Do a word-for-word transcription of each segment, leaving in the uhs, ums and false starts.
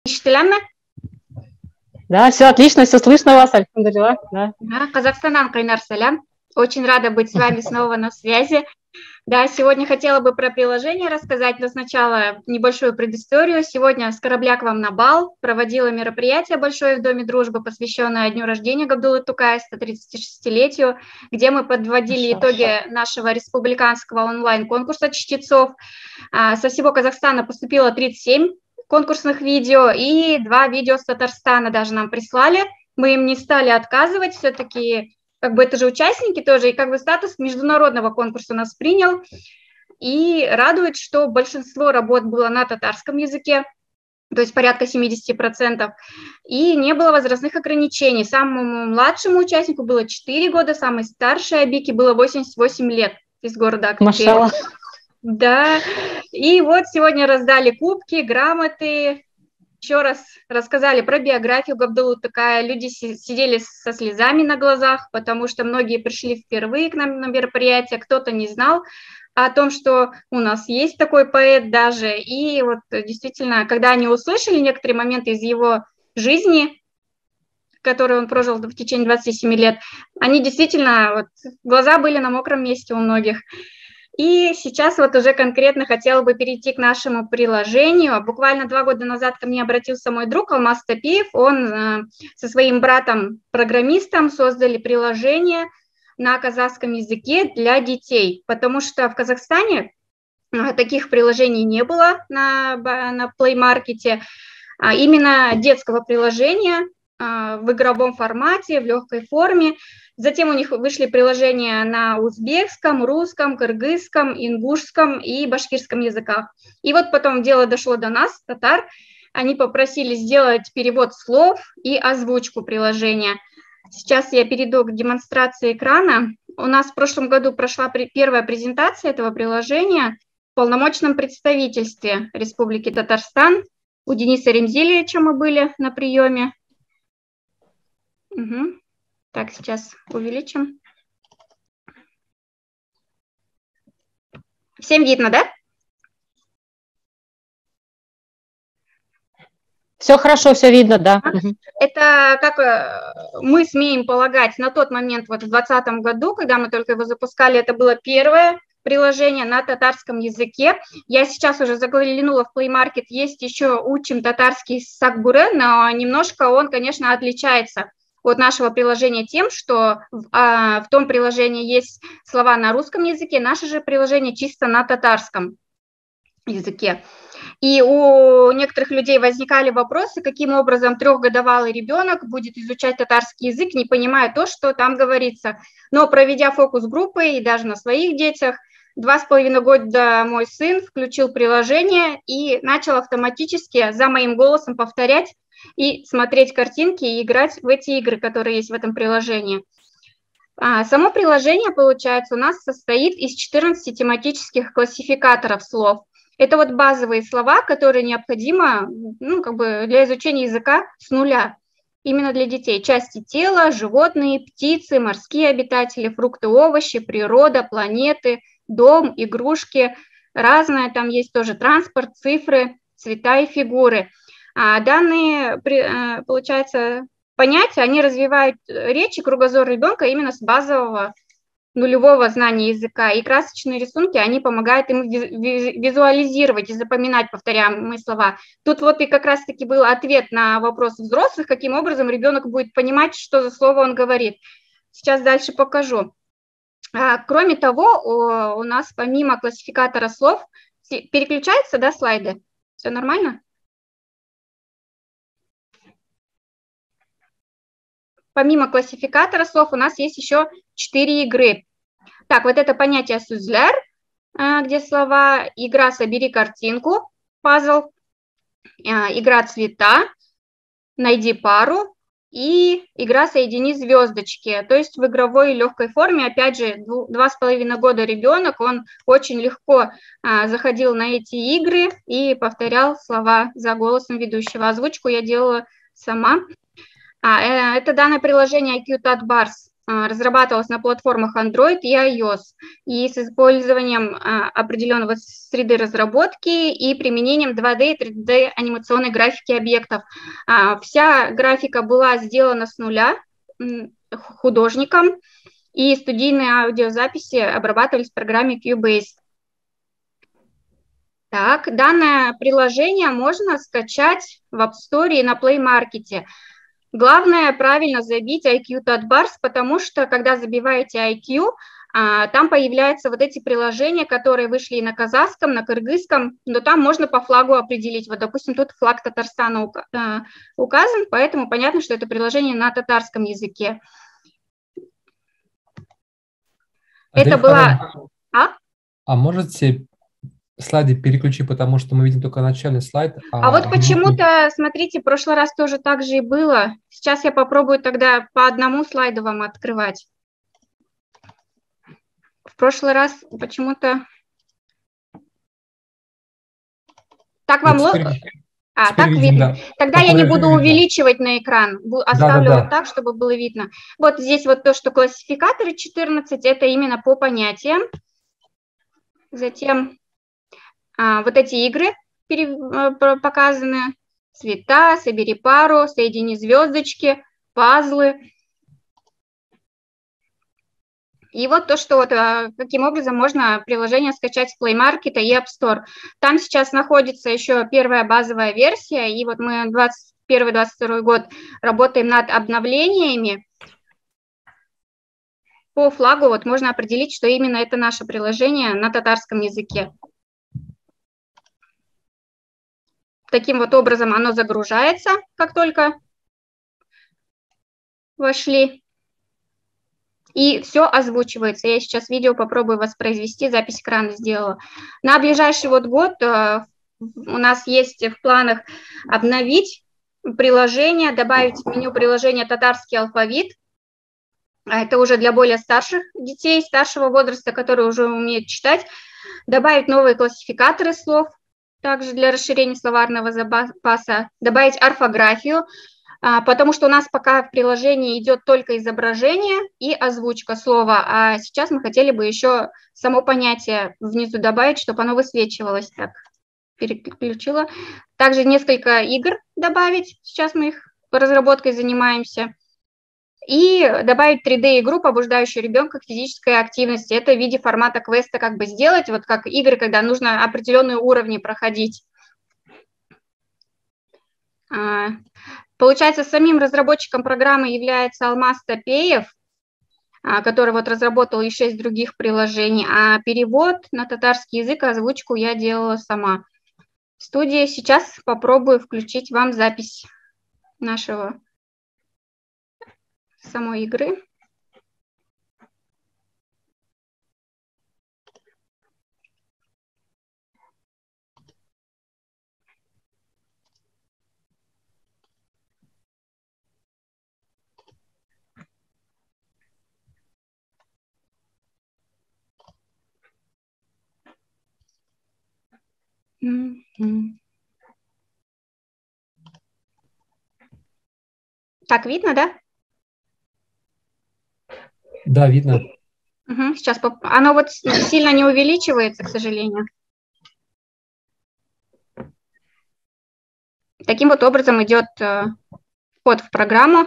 Ишетеләме? Да, все отлично, все слышно вас, альхамдулилла. Да. Да, Казахстанан, Кайнар Салям. Очень рада быть с вами снова на связи. Да, сегодня хотела бы про приложение рассказать, но сначала небольшую предысторию. Сегодня с корабля к вам на бал проводила мероприятие большое в Доме дружбы, посвященное дню рождения Габдуллы Тукая, сто тридцатишестилетию, где мы подводили итоги нашего республиканского онлайн-конкурса чтецов. Со всего Казахстана поступило тридцать семь конкурсных видео, и два видео с Татарстана даже нам прислали. Мы им не стали отказывать, все-таки как бы это же участники тоже, и как бы статус международного конкурса нас принял. И радует, что большинство работ было на татарском языке, то есть порядка семьдесят процентов, и не было возрастных ограничений. Самому младшему участнику было четыре года, самой старшей Абике было восемьдесят восемь лет из города Актубе. Машаллах. Да, и вот сегодня раздали кубки, грамоты, еще раз рассказали про биографию Габдуллы Тукая. Люди сидели со слезами на глазах, потому что многие пришли впервые к нам на мероприятие, кто-то не знал о том, что у нас есть такой поэт даже. И вот действительно, когда они услышали некоторые моменты из его жизни, которую он прожил в течение двадцати семи лет, они действительно, вот, глаза были на мокром месте у многих. И сейчас вот уже конкретно хотела бы перейти к нашему приложению. Буквально два года назад ко мне обратился мой друг Алмаз Тапиев. Он э, со своим братом-программистом создали приложение на казахском языке для детей, потому что в Казахстане э, таких приложений не было на, на Play Market, а именно детского приложения э, в игровом формате, в легкой форме. Затем у них вышли приложения на узбекском, русском, кыргызском, ингушском и башкирском языках. И вот потом дело дошло до нас, татар. Они попросили сделать перевод слов и озвучку приложения. Сейчас я перейду к демонстрации экрана. У нас в прошлом году прошла первая презентация этого приложения в полномочном представительстве Республики Татарстан. У Дениса Ремзилевича мы были на приеме. Угу. Так, сейчас увеличим. Всем видно, да? Все хорошо, все видно, да. Это, как мы смеем полагать, на тот момент, вот в двадцатом году, когда мы только его запускали, это было первое приложение на татарском языке. Я сейчас уже заглянула в Play Market, есть еще «Учим татарский Сакбуры», но немножко он, конечно, отличается от нашего приложения тем, что в, а, в том приложении есть слова на русском языке, наше же приложение чисто на татарском языке. И у некоторых людей возникали вопросы, каким образом трехгодовалый ребенок будет изучать татарский язык, не понимая то, что там говорится. Но проведя фокус-группы и даже на своих детях, два с половиной года мой сын включил приложение и начал автоматически за моим голосом повторять и смотреть картинки и играть в эти игры, которые есть в этом приложении. А, само приложение, получается, у нас состоит из четырнадцати тематических классификаторов слов. Это вот базовые слова, которые необходимо, ну, как бы для изучения языка с нуля. Именно для детей. Части тела, животные, птицы, морские обитатели, фрукты, овощи, природа, планеты, дом, игрушки. Разное там есть тоже транспорт, цифры, цвета и фигуры. А данные, получается, понятия, они развивают речь и кругозор ребенка именно с базового нулевого знания языка. И красочные рисунки, они помогают ему визуализировать и запоминать повторяемые слова. Тут вот и как раз-таки был ответ на вопрос взрослых, каким образом ребенок будет понимать, что за слово он говорит. Сейчас дальше покажу. А, кроме того, у нас помимо классификатора слов переключаются, да, слайды? Все нормально? Помимо классификатора слов у нас есть еще четыре игры. Так, вот это понятие «сузляр», где слова, игра «Собери картинку», пазл, игра «Цвета», «Найди пару» и игра «Соедини звездочки». То есть в игровой легкой форме, опять же, два с половиной года ребенок, он очень легко заходил на эти игры и повторял слова за голосом ведущего. Озвучку я делала сама. А, это данное приложение ай кью Tat Bars разрабатывалась на платформах Android и iOS и с использованием определенного среды разработки и применением два дэ и три дэ анимационной графики объектов. Вся графика была сделана с нуля художником, и студийные аудиозаписи обрабатывались в программе Cubase. Так, данное приложение можно скачать в App Store и на Play Market. Главное правильно забить ай кью TouchBars, потому что когда забиваете ай кью, там появляются вот эти приложения, которые вышли и на казахском, на кыргызском, но там можно по флагу определить. Вот, допустим, тут флаг Татарстана указан, поэтому понятно, что это приложение на татарском языке. А это была... А? А можете слайды переключи, потому что мы видим только начальный слайд. А, а вот почему-то, смотрите, в прошлый раз тоже так же и было. Сейчас я попробую тогда по одному слайду вам открывать. В прошлый раз почему-то... Так вам... Вот теперь, а, теперь так видим, видно. Да. Тогда Такое я не буду видно. увеличивать на экран. Оставлю да, да, вот да. так, чтобы было видно. Вот здесь вот то, что классификаторы четырнадцать, это именно по понятиям. Затем а, вот эти игры пере, показаны. Цвета, собери пару, соедини звездочки, пазлы. И вот то, что вот каким образом можно приложение скачать с Play Market и App Store. Там сейчас находится еще первая базовая версия, и вот мы двадцать первый — двадцать второй год работаем над обновлениями. По флагу вот можно определить, что именно это наше приложение на татарском языке. Таким вот образом оно загружается, как только вошли. И все озвучивается. Я сейчас видео попробую воспроизвести, запись экрана сделала. На ближайший вот год э, у нас есть в планах обновить приложение, добавить в меню приложения татарский алфавит. Это уже для более старших детей, старшего возраста, которые уже умеют читать. Добавить новые классификаторы слов, также для расширения словарного запаса. Добавить орфографию, потому что у нас пока в приложении идет только изображение и озвучка слова, а сейчас мы хотели бы еще само понятие внизу добавить, чтобы оно высвечивалось. Так, переключила. Также несколько игр добавить, сейчас мы их разработкой занимаемся. И добавить три дэ-игру, побуждающую ребенка к физической активности. Это в виде формата квеста как бы сделать, вот как игры, когда нужно определенные уровни проходить. Получается, самим разработчиком программы является Алмаз Топеев, который вот разработал и шесть других приложений, а перевод на татарский язык, озвучку я делала сама. В студии сейчас попробую включить вам запись нашего самой игры. Mm-hmm. Так, видно, да? Да, видно. Угу, сейчас поп... оно вот сильно не увеличивается, к сожалению. Таким вот образом идет э, вход в программу.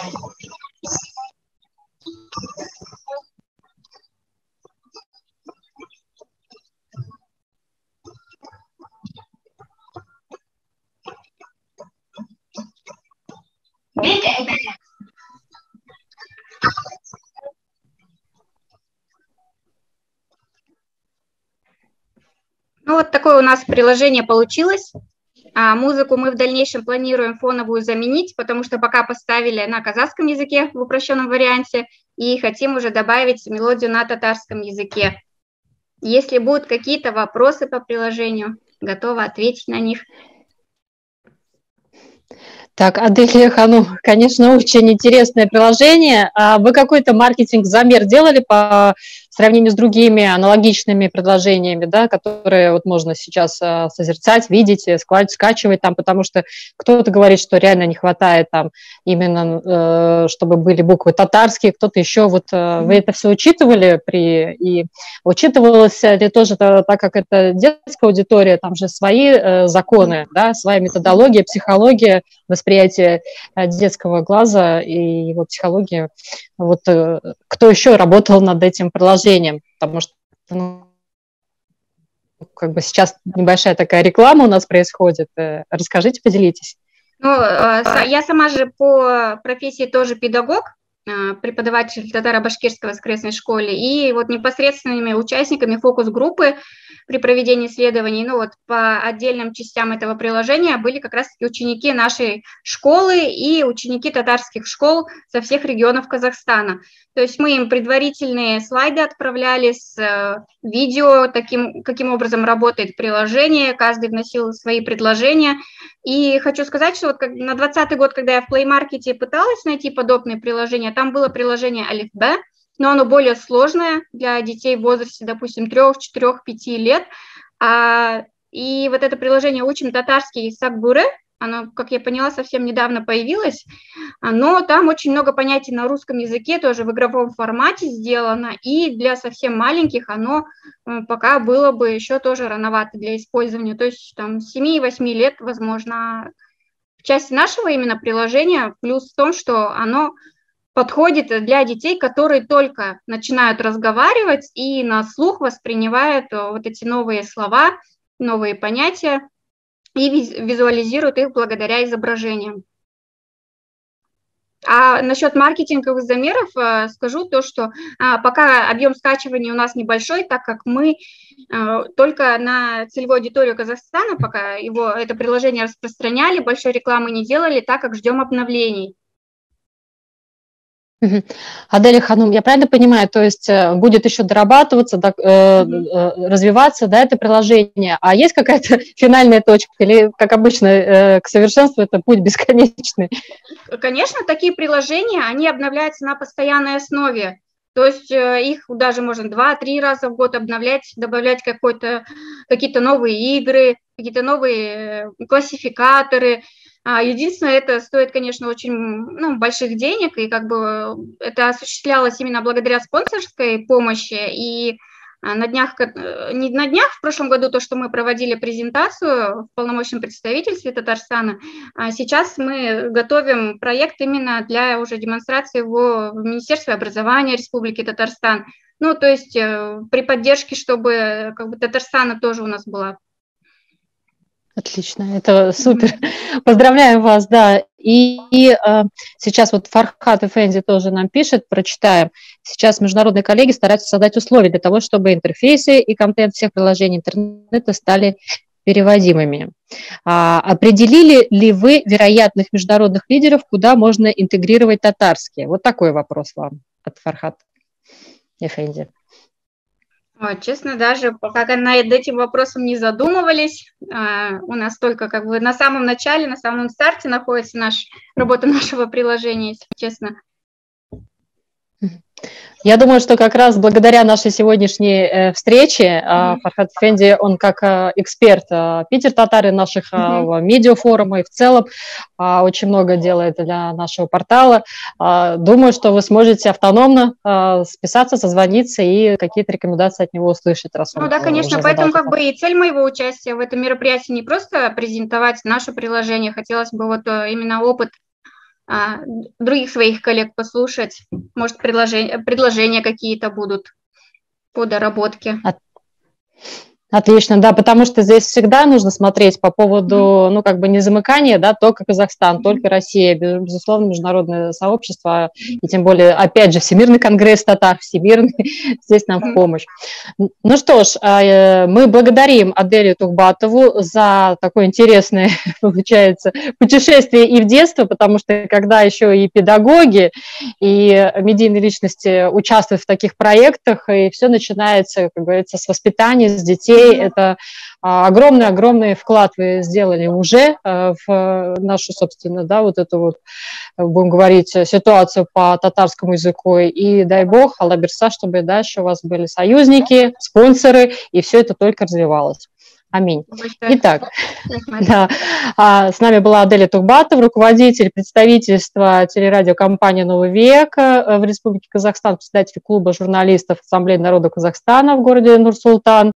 Ну, вот такое у нас приложение получилось. А музыку мы в дальнейшем планируем фоновую заменить, потому что пока поставили на казахском языке в упрощенном варианте, и хотим уже добавить мелодию на татарском языке. Если будут какие-то вопросы по приложению, готова ответить на них. Так, Аделия Ханум, конечно, очень интересное приложение. А вы какой-то маркетинг-замер делали по сравнению с другими аналогичными предложениями, да, которые вот можно сейчас а, созерцать, видеть, скачивать там, потому что кто-то говорит, что реально не хватает там именно, э, чтобы были буквы татарские, кто-то еще. Вот э, вы это все учитывали при и учитывалось ли тоже, так как это детская аудитория, там же свои э, законы, да, своя методология, психология, восприятие детского глаза и его психологии. Вот кто еще работал над этим приложением? Потому что ну, как бы сейчас небольшая такая реклама у нас происходит. Расскажите, поделитесь. Ну, я сама же по профессии тоже педагог, преподаватель татаро-башкирской воскресной школе, и вот непосредственными участниками фокус-группы при проведении исследований, ну вот по отдельным частям этого приложения были как раз-таки ученики нашей школы и ученики татарских школ со всех регионов Казахстана. То есть мы им предварительные слайды отправляли с видео, таким, каким образом работает приложение, каждый вносил свои предложения. И хочу сказать, что вот на двадцатый год, когда я в Play Market пыталась найти подобные приложения, там было приложение Алиф-Б, но оно более сложное для детей в возрасте, допустим, трех, четырех, пяти лет. А, и вот это приложение «Учим татарский Сакбуры», оно, как я поняла, совсем недавно появилось, но там очень много понятий на русском языке, тоже в игровом формате сделано, и для совсем маленьких оно пока было бы еще тоже рановато для использования, то есть там с семи-восьми лет, возможно. В части нашего именно приложения плюс в том, что оно подходит для детей, которые только начинают разговаривать и на слух воспринимают вот эти новые слова, новые понятия и визуализируют их благодаря изображениям. А насчет маркетинговых замеров скажу то, что пока объем скачивания у нас небольшой, так как мы только на целевую аудиторию Казахстана, пока его, это приложение распространяли, большой рекламы не делали, так как ждем обновлений. Аделия Ханум, я правильно понимаю, то есть будет еще дорабатываться, да, mm-hmm. развиваться, да, это приложение, а есть какая-то финальная точка или, как обычно, к совершенству это путь бесконечный? Конечно, такие приложения, они обновляются на постоянной основе, то есть их даже можно два-три раза в год обновлять, добавлять какой-то, какие-то новые игры, какие-то новые классификаторы. Единственное, это стоит, конечно, очень ну, больших денег, и как бы это осуществлялось именно благодаря спонсорской помощи. И на днях, не на днях, в прошлом году то, что мы проводили презентацию в полномочном представительстве Татарстана, а сейчас мы готовим проект именно для уже демонстрации его в Министерстве образования Республики Татарстан. Ну, то есть при поддержке, чтобы как бы Татарстана тоже у нас была. Отлично, это супер. Поздравляем вас, да. И, и э, сейчас вот Фархат Эфенди тоже нам пишет, прочитаем. Сейчас международные коллеги стараются создать условия для того, чтобы интерфейсы и контент всех приложений интернета стали переводимыми. А, определили ли вы вероятных международных лидеров, куда можно интегрировать татарские? Вот такой вопрос вам от Фархат Эфенди. Ой, честно, даже пока над этим вопросом не задумывались. А, у нас только как бы на самом начале, на самом старте находится наш, работа нашего приложения, если честно. Я думаю, что как раз благодаря нашей сегодняшней э, встрече э, Фархат Эфенди, он как э, эксперт э, Питер-Татары наших э, mm-hmm. медиафорума и в целом э, очень много делает для нашего портала. Э, думаю, что вы сможете автономно э, списаться, созвониться и какие-то рекомендации от него услышать. Раз ну он, да, конечно, поэтому как бы и цель моего участия в этом мероприятии не просто презентовать наше приложение, хотелось бы вот именно опыт а, других своих коллег послушать. Может, предложения, предложения какие-то будут по доработке. Отлично, да, потому что здесь всегда нужно смотреть по поводу, ну, как бы не замыкания, да, только Казахстан, только Россия, безусловно, международное сообщество, и тем более, опять же, Всемирный конгресс татар, Всемирный, здесь нам в помощь. Ну что ж, мы благодарим Аделию Тухбатову за такое интересное, получается, путешествие и в детство, потому что когда еще и педагоги, и медийные личности участвуют в таких проектах, и все начинается, как говорится, с воспитания, с детей. Это огромный-огромный вклад вы сделали уже в нашу, собственно, да, вот эту вот, будем говорить, ситуацию по татарскому языку. И дай бог, Алла Берса, чтобы дальше у вас были союзники, спонсоры, и все это только развивалось. Аминь. Итак, да, с нами была Аделия Тухбатова, руководитель представительства телерадиокомпании «Новый век» в Республике Казахстан, председатель клуба журналистов Ассамблеи народа Казахстана в городе Нур-Султан.